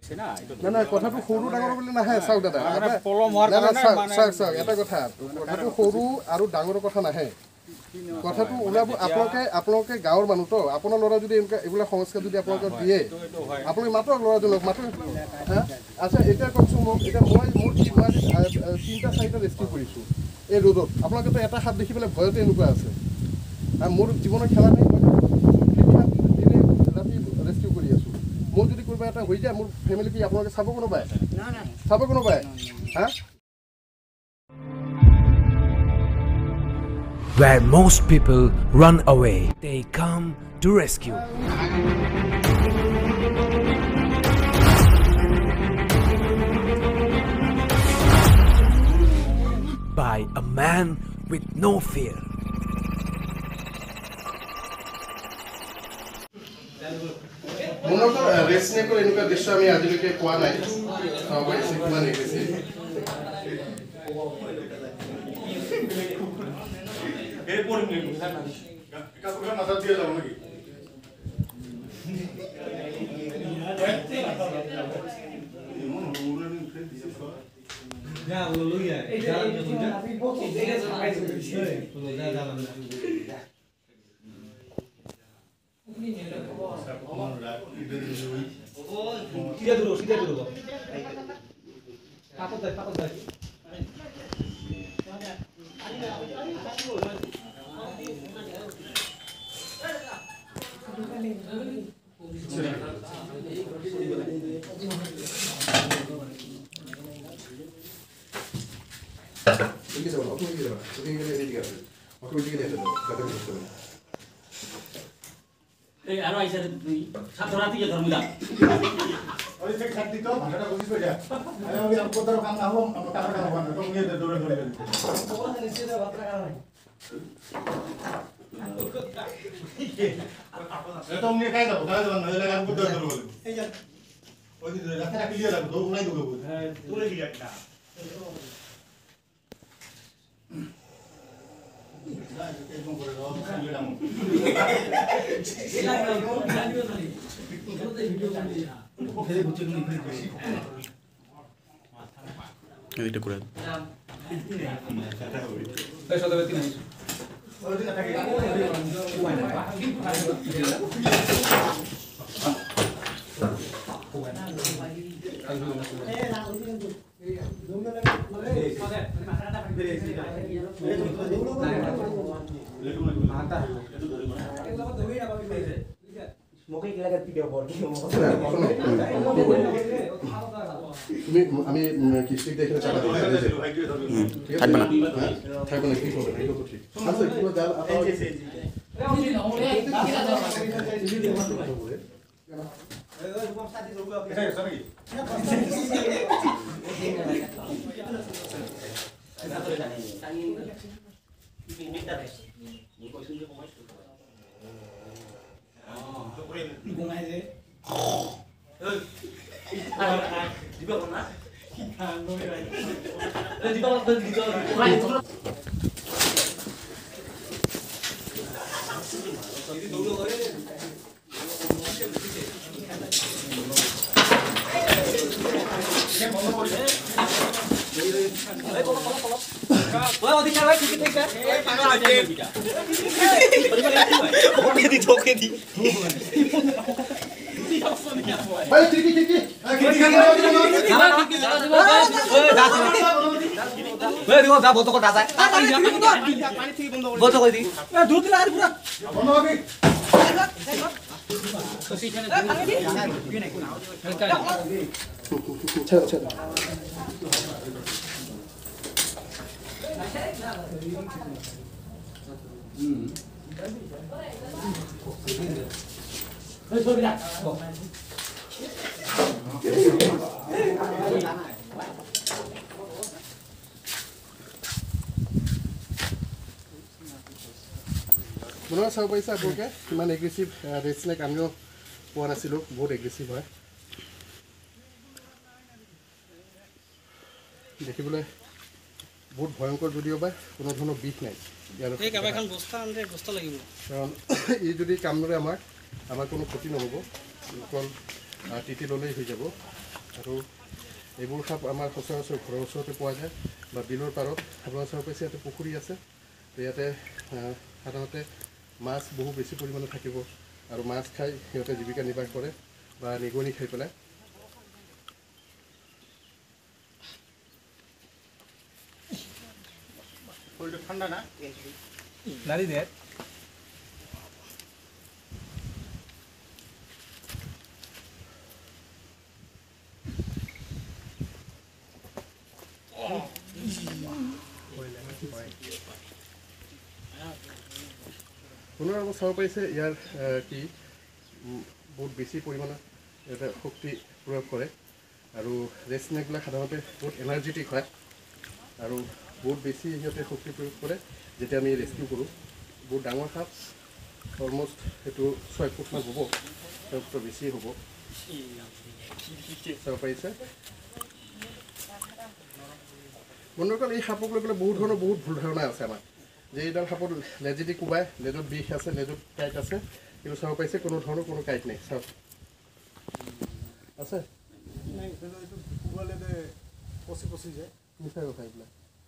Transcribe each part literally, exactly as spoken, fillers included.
না না কথাটো সৰু ডাঙৰ বুলি নাহে চাওক দাদা এটা কথা কথাটো সৰু আৰু ডাঙৰ কথা নাহে কথাটো ওলাব আপোনালোকে আপোনালোকে গাঁৱৰ মানুহ তো আপোনাৰ ল'ৰা যদি এনেকুৱা এইবিলাক সংস্কাৰ যদি আপোনালোকে দিয়ে আপোনালোকে মাতক ল'ৰাজনক মাতক আচ্ছা এতিয়া কওকচোন মোক এতিয়া মই মোৰ তিনিটা চাৰিটা ৰেস্কিউ কৰিছোঁ এই ৰ'দত আপোনালোকেতো এটা হাত দেখি পেলাই ভয়তে এনেকুৱা আছে মোৰ জীৱনৰ খেলা নাই মই দিনে ৰাতি ৰেস্কিউ কৰি আছোঁ মোৰ যদি কোনোবা এটা হৈ যায় মোৰ ফেমিলি কি আপোনালোকে চাব কোনোবাই চাব কোনোবাই হা Where most people run away, they come to rescue. By a man with no fear. মূলত ৰেচনেকৰ এনেকুৱা দৃশ্য আমি আজিলৈকে পোৱা নাই কিমান দেখিছে এই পড়ি নেই কাজ করে মাথা দিয়ে যাও নাকি যা বলো লইয়া এই জালাম না আপনি বকে দেখে যান আইছে বলো যা জালাম না আপনি নেলে কবো আমার রাত ইদে দিই ও সিধা দূর সিধা দূর কাপড় দাও কাপড় দাও 이게 저 어떻게 이게 봐. 저게 이게 이게 어떻게 이게 되는 거 같은 거 있어요. এই আর আইসা তুই ছাত্ররা থেকে ধর্মদা ওই যে খাদ্য তো ভাষাটা বুঝিস কইরা আমি আমি আমপদর কাম না হবো আমরা টাকা টাকা বানাবো তো নিয়ে দৌড়ে দৌড়ে ওরা নিচে দা ভাত টাকা নাই এটা নিয়ে কাই দাও কাই দাও না এলে কাম করতে দৌড়ে বলে এই যা ওই যে রাস্তাটা ক্লিয়ার লাগবে দৌড় নাই দৌড়ে বলে হ্যাঁ দৌড়ে কি একটা এদিকটা করে আমি কিস্তিক দেখে চালা দিই থাকবে না থাকবে না কি করবে এই তো ঠিক আচ্ছা কি জাল ভাই ঠিক ঠিক ঠিক ওই দেখো যা বন্ধ কর দাদা পানি থেকে বন্ধ কর বন্ধ করে দি দুধ দিলা আর পুরো বন্ধ হবে ছাড়ো ছাড়ো হুম এই ছবি রাখ বনোৱা চাব পাৰিছে আপোনালোকে কিমান এগ্ৰেছিভ ৰেড স্নেক আমিও পোৱা নাছিলোঁ বহুত এগ্ৰেছিভ হয় দেখিবলৈ বহুত ভয়ংকৰ যদিও বা কোনো ধৰণৰ বিষ নাই কাৰণ ই যদি কামৰে আমাক আমাৰ কোনো ক্ষতি নহ'ব অকল তিতি ল'লেই হৈ যাব আৰু এইবোৰ সাপ আমাৰ সচৰাচৰ ঘৰৰ ওচৰতে পোৱা যায় বা বিলৰ পাৰত আপোনাৰ চাব পাইছে ইয়াতে পুখুৰী আছে ইয়াতে সাধাৰণতে মাছ বহু বেছি পৰিমাণে থাকিব আৰু মাছ খাই সিহঁতে জীৱিকা নিৰ্বাহ কৰে বা নিগনি খাই পেলাই ঠাণ্ডা না নাৰী দে পুনৰ চাব পাৰিছে ইয়াৰ কি বহুত বেছি পৰিমাণৰ এটা শক্তি প্ৰয়োগ কৰে আৰু ৰেড স্নেকবিলাক সাধাৰণতে বহুত এনাৰ্জেটিক হয় আৰু বহুত বেছি সিহঁতে শক্তি প্ৰয়োগ কৰে যেতিয়া আমি ৰেস্কিউ কৰোঁ বহুত ডাঙৰ সাপ অলমষ্ট সেইটো ছয় ফুটমান হ'ব তাৰপিছত বেছি হ'ব চাব পাৰিছে বন্ধুসকল এই সাপক লৈ পেলাই বহুত ধৰণৰ বহুত ভুল ধাৰণা আছে আমাৰ যে এইডাল সাপত লেজেদি কোবাই লেজত বিষ আছে লেজত কাঁইট আছে কিন্তু চাব পাৰিছে কোনো ধৰণৰ কোনো কাঁইট নাই চাওক আছে পচি পচি যায় মিছাই কথা এইবিলাক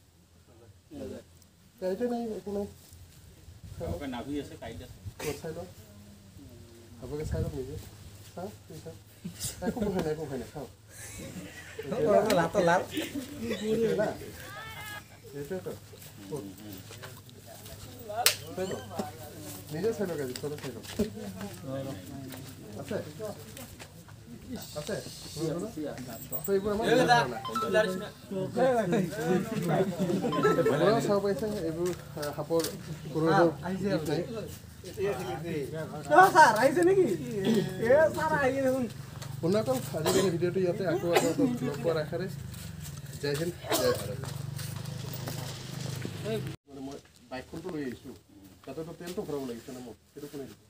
কাঁইটে নাই একো নাই নাভি আছে কাইট আছে চাই লওক আপোনালোকে চাই লওক নিজে চাওক চাওক একো ভয় নাই একো ভয় নাই চাওক লাতো লাল না এইটোৱেতো নিজে চাই লওক আজি চবে চাই লওক আছে আছে তো এইবোৰ আমাৰ চাব পাৰিছে এইবোৰ সাপৰ কোনো নাই বন্ধুসকল আজিকালি ভিডিঅ'টো ইয়াতে আকৌ আপোনালোকক লগ পোৱাৰ আশাৰে জয় হিন্দ জয় ভাৰত মানে মই বাইকখনটো লৈ আহিছোঁ তাতেতো তেলটো ভৰাব লাগিছে ন মোক সেইটো কোনে দিব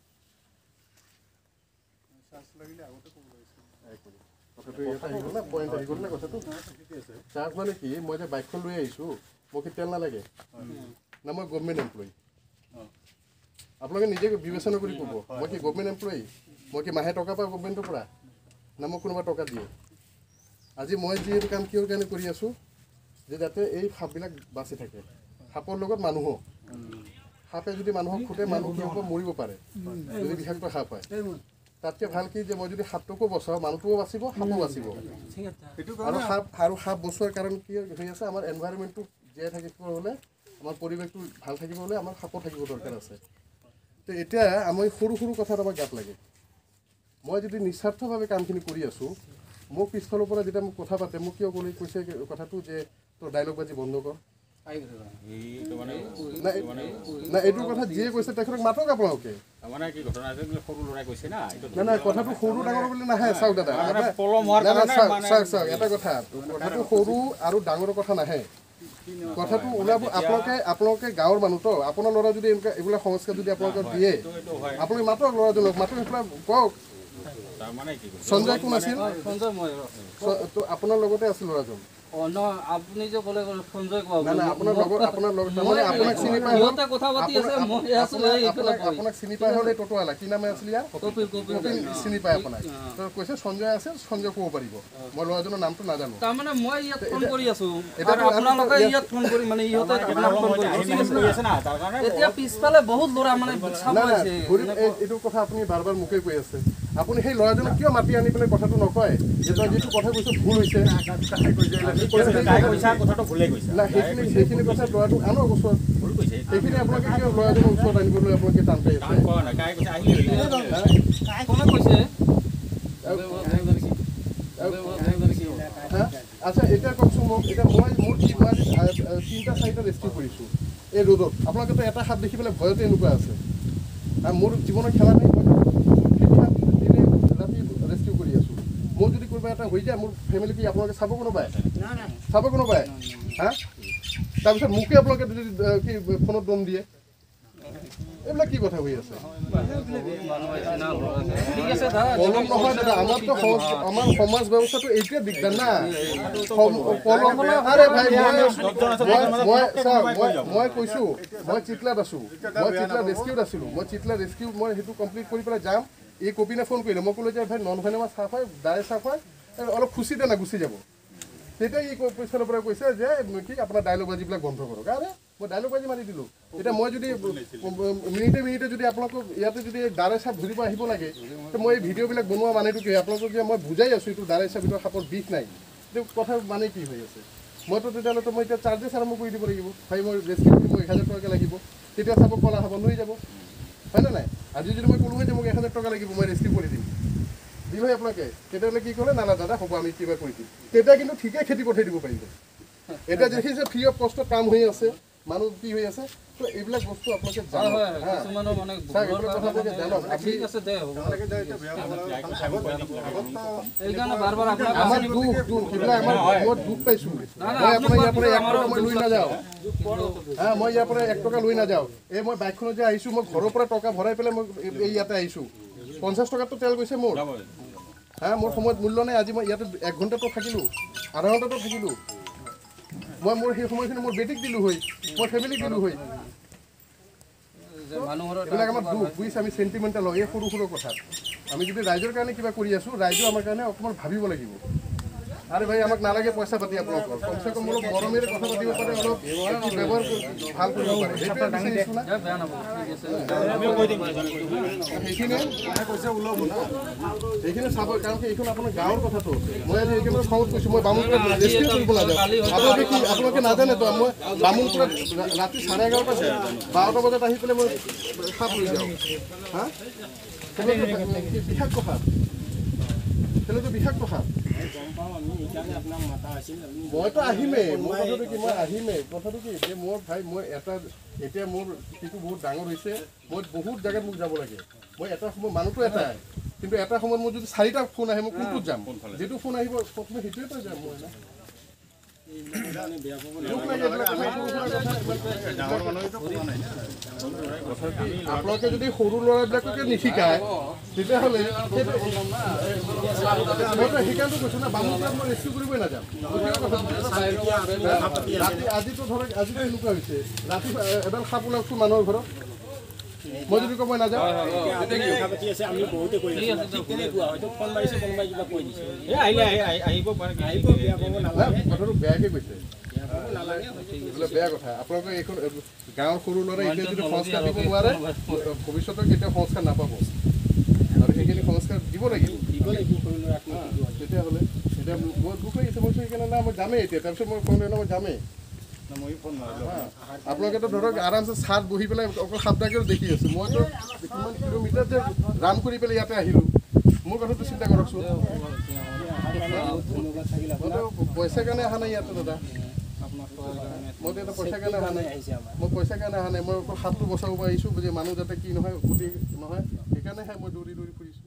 চাৰ্জ লাগিলে আগতে ক'ব লাগিছিল কথাটো ইয়াতে আহি গ'ল না পইণ্ট আহি গ'ল না কথাটো চাৰ্জ মানে কি মই যে বাইকখন লৈ আহিছোঁ মোক কি তেল নালাগে না মই গভৰ্ণমেণ্ট এমপ্লয়ী আপোনালোকে নিজে বিবেচনা কৰি ক'ব মই কি গভৰ্ণমেণ্ট এমপ্লয়ী মই কি মাহে টকা পাওঁ গভৰ্ণমেণ্টৰ পৰা না মোক কোনোবা টকা দিয়ে আজি মই যিহেতু কাম কিহৰ কাৰণে কৰি আছোঁ যে যাতে এই সাপবিলাক বাচি থাকে সাপৰ লগত মানুহো সাপে যদি মানুহক খুটে মানুহ কি হ'ব মৰিব পাৰে যদি বিষাক্ত সাপ হয় তাতকৈ ভাল কি যে মই যদি সাপটোকো বচাওঁ মানুহটোও বাচিব সাপো বাচিব আৰু সাপ আৰু সাপ বচোৱাৰ কাৰণ কি হৈ আছে আমাৰ এনভাইৰমেণ্টটো জীয়াই থাকিব হ'লে আমাৰ পৰিৱেশটো ভাল থাকিব হ'লে আমাৰ সাপো থাকিব দৰকাৰ আছে তো এতিয়া আমি সৰু সৰু কথাত আমাৰ গাত লাগে মই যদি নিস্বাৰ্থভাৱে কামখিনি কৰি আছোঁ মোক পিছফালৰ পৰা যেতিয়া মোক কথা পাতে মোক কিয় ক'লে কৈছে কথাটো যে তোৰ ডাইলগ বাজি বন্ধ কৰ না এইটো কথা যিয়ে কৈছে তেখেতক মাতক আপোনালোকে নাই নাই কথাটো সৰু ডাঙৰ বুলি নাহে চাওক দাদা চাওক চাওক এটা কথা কথাটো সৰু আৰু ডাঙৰ কথা নাহে কথাটো ওলাব আপোনালোকে আপোনালোকে গাঁৱৰ মানুহতো আপোনাৰ ল'ৰা যদি এনেকুৱা এইবিলাক সংস্কাৰ যদি আপোনালোকে দিয়ে আপোনালোকে মাতক ল'ৰাজনক মাতক সেইবিলাক কওক সঞ্জয় কোন আছিল আপোনাৰ লগতে আছিল ল'ৰাজন আপুনি যে ক'লে সঞ্জয় আপোনাৰ লগত আপোনাৰ লগত তাৰমানে আপোনাক চিনি পাই হ'ল আপোনাক চিনি পাই হ'ল এই টটোৱালা কি নামে আছিল ইয়াৰ কপিল চিনি পাই আপোনাক তো কৈছে সঞ্জয় আছে সঞ্জয় ক'ব পাৰিব মই ল'ৰাজনৰ নামটো নাজানো তাৰমানে মই ইয়াত ফোন কৰি আছোঁ আপোনালোকে ইয়াত ফোন কৰি মানে ইহঁতে আপোনাক ফোন কৰি আছে না তাৰ কাৰণে এতিয়া পিছফালে বহুত ল'ৰা মানে চাব আছে এইটো কথা আপুনি বাৰ বাৰ মোকে কৈ আছে আপুনি সেই ল'ৰাজনক কিয় মাতি আনি পেলাই কথাটো নকয় যে তই যিটো কথা কৈছ ভুল হৈছে সেইখিনি কথা ল'ৰাটোক আনক ওচৰত সেইখিনি আপোনালোকে কিয় ল'ৰাজনৰ ওচৰত আনিবলৈ আপোনালোকে টান পাই আছে কোনে কৈছে আচ্ছা এতিয়া কওকচোন মোক এতিয়া মই মোৰ তিনিটা চাৰিটা ৰেস্কিউ কৰিছোঁ এই ৰ'দত আপোনালোকেতো এটা সাপ দেখি পেলাই ভয়তে এনেকুৱা আছে আৰু মোৰ জীৱনৰ খেলা নাই মই ৰাতি ৰেস্কিউ কৰি আছোঁ মোৰ যদি কোনোবা এটা হৈ যায় মোৰ ফেমিলি কি আপোনালোকে চাব কোনোবাই চাব কোনোবাই হা তাৰপিছত মোকে আপোনালোকে যদি কি ফোনত দম দিয়ে এইবিলাক কি কথা হৈ আছে কলম নহয় দাদা আমাৰতো আমাৰ সমাজ ব্যৱস্থাটো এইটোৱে দিগদাৰ না কলম আৰে ভাই মই মই কৈছোঁ মই চিটলাত আছোঁ মই চিটলা ৰেস্কিউত আছিলোঁ মই চিটলা ৰেস্কিউ মই সেইটো কমপ্লিট কৰি পেলাই যাম এই কপিনে ফোন কৰিলে মই ক'লোঁ যে ভাই নন ভেনেমাছ সাপ হয় ডাই সাপ হয় অলপ খুচি দে না গুচি যাব তেতিয়া ই পিছফালৰ পৰা কৈছে যে কি আপোনাৰ ডাইলগ বাজিবিলাক বন্ধ কৰক আৰে মই ডাইলগ বাজি মাৰি দিলোঁ এতিয়া মই যদি মিনিটে মিনিটে যদি আপোনালোকক ইয়াতে যদি দাৰে চাপ ধৰিব আহিব লাগে তো মই এই ভিডিঅ'বিলাক বনোৱা মানুহটো কি আপোনালোকক যে মই বুজাই আছোঁ এইটো দাৰে চাপ ভিতৰত সাপৰ বিষ নাই এইটো কথা মানে কি হৈ আছে মইতো তেতিয়াহ'লেতো মই এতিয়া চাৰ্জেছ আৰম্ভ কৰি দিব লাগিব ভাই মই ৰেস্কিউ কৰি মোক এক হাজাৰ টকাকৈ লাগিব তেতিয়া চাপক কলা হ'ব লৈ যাব হয়নে নাই আজি যদি মই ক'লোঁ যে মোক এক হাজাৰ টকা লাগিব মই ৰেস্কিউ কৰি দিম দিম হয় আপোনালোকে তেতিয়াহ'লে কি ক'লে নালা দাদা হ'ব আমি কিবা কৰি দিম তেতিয়া কিন্তু ঠিকেই খেতি পঠাই দিব পাৰিব এতিয়া দেখিছে ফ্ৰী অফ কষ্টত কাম হৈ আছে মানুহ কি হৈ আছে তো এইবিলাক বস্তু আপোনালোকে আমাৰ দুখ দুখ সেইবিলাক আমাৰ মই দুখ পাইছোঁ মই আপোনাৰ ইয়াৰ পৰা এক টকা মই লৈ নাযাওঁ হা মই ইয়াৰ পৰা এক টকা লৈ নাযাওঁ এই মই বাইকখনত যে আহিছোঁ মই ঘৰৰ পৰা টকা ভৰাই পেলাই মই এই ইয়াতে আহিছোঁ পঞ্চাছ টকাতো তেল গৈছে মোৰ হা মোৰ সময়ত মূল্য নাই আজি মই ইয়াতে এক ঘণ্টাটো থাকিলোঁ আধা ঘণ্টাটো থাকিলোঁ মই মোৰ সেই সময়খিনি মোৰ বেটিক দিলোঁ হয় মই ফেমিলিক দিলোঁ হয় এইবিলাক আমাৰ দুখ বুজিছে আমি চেণ্টিমেণ্টেল হয় এই সৰু সৰু কথাত আমি যদি ৰাইজৰ কাৰণে কিবা কৰি আছোঁ ৰাইজেও আমাৰ কাৰণে অকণমান ভাবিব লাগিব আরে ভাই আমাক নালাগে পয়সা পাতি আপোনালোকৰ কমসে কম অলপ গৰমেৰে কথা পাতিব পাৰে অলপ ব্যৱহাৰ ভাল কৰিব পাৰে সেইখিনি কৈছে ওলাব না সেইখিনি চাব কাৰণ কি এইখন আপোনাৰ গাঁৱৰ কথাটো মই আজি এইখিনি খবর কৈছোঁ মই বামুণপুৰত ৰেস্কিউ কৰিব নাযাওঁ আপোনালোকে কি আপোনালোকে নাজানে তো মই বামুণপুৰত ৰাতি চাৰে এঘাৰটা বাৰটা বজাত আহি পেলাই মই সাপ লৈ যাওঁ হা বিষাক্ত সাপ তেলেতো বিষাক্ত সাপ মইতো আহিমেই মোৰ কথাটো কি মই আহিমেই কথাটো কি যে মোৰ ভাই মই এটা এতিয়া মোৰ সেইটো বহুত ডাঙৰ হৈছে মই বহুত জেগাত মোক যাব লাগে মই এটা সময় মানুহটো এটাই কিন্তু এটা সময়ত মোৰ যদি চাৰিটা ফোন আহে মই কোনটোত যাম যিটো ফোন আহিব প্ৰথমে সেইটোৱেতো যাম মই না আপোনালোকে যদি সৰু ল'ৰাবিলাককে নিশিকায় তেতিয়াহ'লে মইতো সেইকাৰণে কৈছোঁ না বামুণপুৰত মই ৰেস্কিউ কৰিবই নাযাম ৰাতি আজিতো ধৰক আজিতো এনেকুৱা হৈছে ৰাতি এডাল সাপ ওলাইছো মানুহৰ ঘৰত মই যদি কওঁ মই নাযাওঁ কথাটো বেয়াকৈ কৈছে বেয়া কথা আপোনালোকে এইখন গাঁৱৰ সৰু ল'ৰাই এতিয়া যদি সংস্কাৰ দিব নোৱাৰে ভৱিষ্যতে কেতিয়াও সংস্কাৰ নাপাব আৰু সেইখিনি সংস্কাৰ দিব লাগিব তেতিয়াহ'লে এতিয়া মই দুখ লাগিছে মই সেইকাৰণে না মই যামেই এতিয়া তাৰপিছত মই ফোন মই যামেই আপোনালোকেতো ধৰক আৰামছে ছাদ বহি পেলাই অকল সাপটাকেও দেখি আছোঁ মইতো কিমান কিলোমিটাৰ যে ৰান কৰি পেলাই ইয়াতে আহিলোঁ মোৰ কথাটো চিন্তা কৰকচোন মইতো পইচাৰ কাৰণে অহা নাই ইয়াতে দাদা মইতো এটা পইচাৰ কাৰণে অহা নাই মই পইচাৰ কাৰণে অহা নাই মই অকল সাপটো বচাব পাৰিছোঁ যে মানুহ যাতে কি নহয় ক্ষতি নহয় সেইকাৰণেহে মই দৌৰি দৌৰি ফুৰিছোঁ